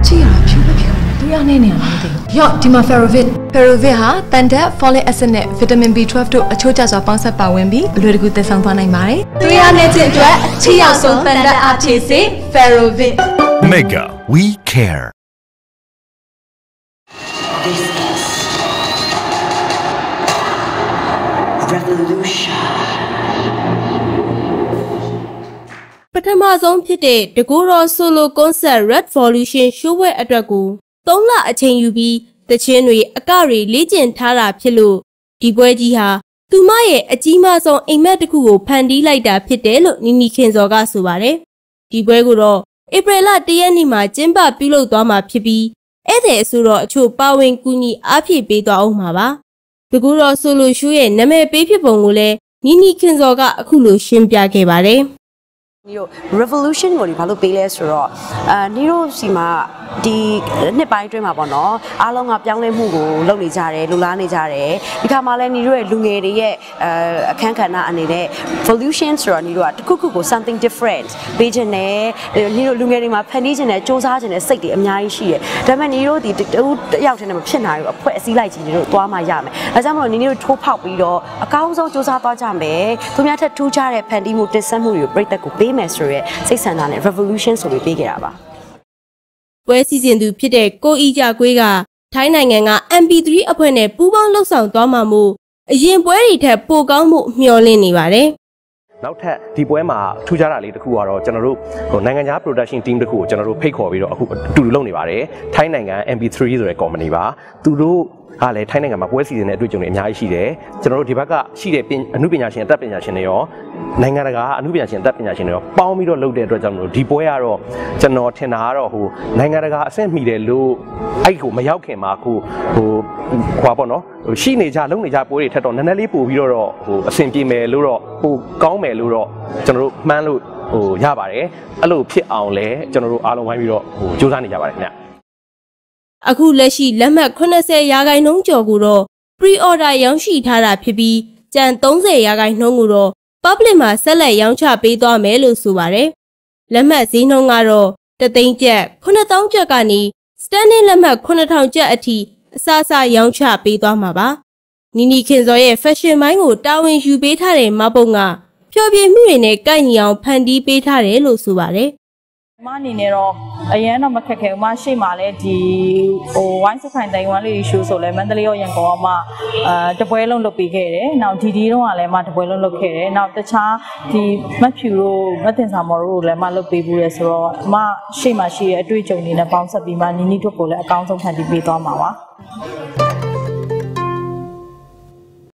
ကြည့်ရဖြူမဖြူသူရနေနေရလားမသိဘူးရော့ဒီမှာ Ferrovit ဟာတန်တက် folic acid နဲ့ vitamin B12 တို့အချိုးကျစွာပေါင်းစပ်ပါဝင်ပြီးအလွယ်တကူသက်ဆောင်သွားနိုင်ပါတယ်သူရနေခြင်းအတွက်အချီရောက်ဆုံးတန်တက်အားဖြည့်စေ Ferrovit Mega we care This is revolution ပထမဆုံးဖြစ်တဲ့တကူရော solo concert Red Revolution ရှိုးပွဲအတွက်ကို3 လအချိန်ယူပြီးတချင်းတွေအကတွေလေ့ကျင့်ထားတာဖြစ်လို့ဒီပွဲကြီးဟာသူမရဲ့အကြီးမားဆုံးအိမ်မက်တစ်ခုကိုဖန်တီးလိုက်တာဖြစ်တယ်လို့နီနီခင်စော်ကဆိုပါတယ်ဒီပွဲကိုတော့ဧပြီလ1 ရက်နေ့မှာကျင်းပပြုလုပ်သွားမှာဖြစ်ပြီးဧည့်သည်ဆိုတော့အချို့ပါဝင်ကူညီအားဖြည့်ပေးသွားအောင်မှာပါတကူရော solo show ရဲ့နာမည်ပေးဖြစ်ပုံကိုလည်းနီနီခင်စော်ကအခုလိုရှင်းပြခဲ့ပါတယ်နီတို့ revolution ကိုဒီဘာလို့ပေးလဲဆိုတော့နီတို့စီမှာဒီနှစ်ပိုင်းအတွင်းမှာပေါ့နော်အားလုံးကပြောင်းလဲမှုကိုလုပ်နေကြတယ်လူလားနေကြတယ်ဒီခါမှလည်းနီတို့ရဲ့လူငယ်တွေရဲ့အခန်းကဏ္ဍအနေနဲ့ revolution ဆိုတော့နီတို့ကတစ်ခုခုကို something different ပေးခြင်းနဲ့နီတို့လူငယ်တွေမှာဖန်တီးခြင်းနဲ့စူးစမ်းခြင်းနဲ့စိတ်တွေအများကြီးရှိတယ်ဒါပေမဲ့နီတို့ဒီတယောက်တည်းနဲ့မဖြစ်နိုင်ဘူးအဖွဲ့အစည်းလိုက်ကြီးနီတို့သွားမှရမယ်အဲကြောင့်မလို့နီတို့ထိုးဖောက်ပြီးတော့အကောင်းဆုံးစူးစမ်းသွားကြမယ်သူများထက်ထူးခြားတဲ့ဖန်တီးမှုတင်ဆက်မှုတွေကိုပြည်သက်ကိုပေးမယ်ဆိုရဲစိတ်ဆန္ဒနဲ့ revolution ဆိုပြီးပေးခဲ့တာပါပွဲစီစဉ်သူဖြစ်တဲ့ကိုအီကြကွေးကထိုင်းနိုင်ငံက MP3 အဖွဲ့နဲ့ပူးပေါင်းလှုပ်ဆောင်သွားမှာမို့အရင်ပွဲတွေထက်ပိုကောင်းမှုမျှော်လင့်နေပါတယ်နောက်ထပ်ဒီပွဲမှာထူးခြားတာလေးတစ်ခုကတော့ကျွန်တော်တို့နိုင်ငံခြား production team တစ်ခုကိုကျွန်တော်တို့ဖိတ်ခေါ်ပြီးတော့အခုအတူတူလုပ်နေပါတယ်ထိုင်းနိုင်ငံ MP3 ဆိုတဲ့ company ပါသူတို့ကလည်းထိုင်းနိုင်ငံမှာပွဲစီစဉ်တဲ့အတွေ့အကြုံတွေအများကြီးရှိတယ်ကျွန်တော်တို့ဒီဘက်ကရှိတဲ့အမှုပညာရှင်အတတ်ပညာရှင်တွေရောနိုင်ငံတကာအမှုပညာရှင်အတတ်ပညာရှင်တွေရောပေါင်းပြီးတော့လုပ်တဲ့အတွက်ကြောင့်မလို့ဒီပွဲကတော့ကျွန်တော်ထင်တာကတော့နိုင်ငံတကာအဆင့်မီတယ်လို့အဲ့ကိုမရောက်ခင်မှာဟိုပေါ့နော်ရှိနေကြလုပ်နေကြပွဲတွေထက်တော့နည်းနည်းလေးပို့ပြီးတော့အဆင်ပြေမယ်လို့တော့ပိုကောင်းမယ်လို့တော့ကျွန်တော်တို့မှန်းလို့ရပါတယ်အဲ့လိုဖြစ်အောင်လဲကျွန်တော်တို့အားလုံးဝိုင်းပြီးတော့စူးစမ်းနေကြပါတယ်ခင်ဗျအခုလက်ရှိလက်မှတ်80%ကျော်ကိုတော့ pre-order ရောင်းရှိထားတာဖြစ်ပြီးကျန်30%ကိုတော့ public မှာဆက်လက်ရောင်းချပေးသွားမယ်လို့ဆိုပါတယ်။လက်မှတ်ဈေးနှုန်းကတော့3သိန်းကျပ်9000ကျပ်ကနေ standing လက်မှတ်9000ကျပ်အထိအစအစရောင်းချပေးသွားမှာပါ။နီနီခင်စော်ရဲ့ fashion မိုင်းကိုတာဝန်ယူပေးထားတဲ့မပုံကဖျော်ဖြေမှုတွေနဲ့ကိုက်ညီအောင်ဖန်တီးပေးထားတယ်လို့ဆိုပါတယ်မအနေနဲ့တော့အရင်တော့မခက်ခဲဘူးမရှိမှလည်းဒီဝိုင်းစခိုင်တိုင်ဝမ်လေးရှိုးဆိုလဲမန္တလေးရောရန်ကုန်မှတပွဲလုံးလုပ်ပေးခဲ့တယ်။နောက်ဒီတော့ကလည်းတပွဲလုံးလုပ်ခဲ့တယ်။နောက်တခြားဒီမတ်ဖြူတို့မတ်တင်စာမော်တို့လည်းလုပ်ပေးဘူးလေဆိုတော့ရှိမှရှိတဲ့အတွေ့အကြုံတွေနဲ့ပေါင်းဆက်ပြီးမှနီနီတို့ကိုလည်းအကောင်းဆုံးဖန်တီးပေးသွားမှာပါ။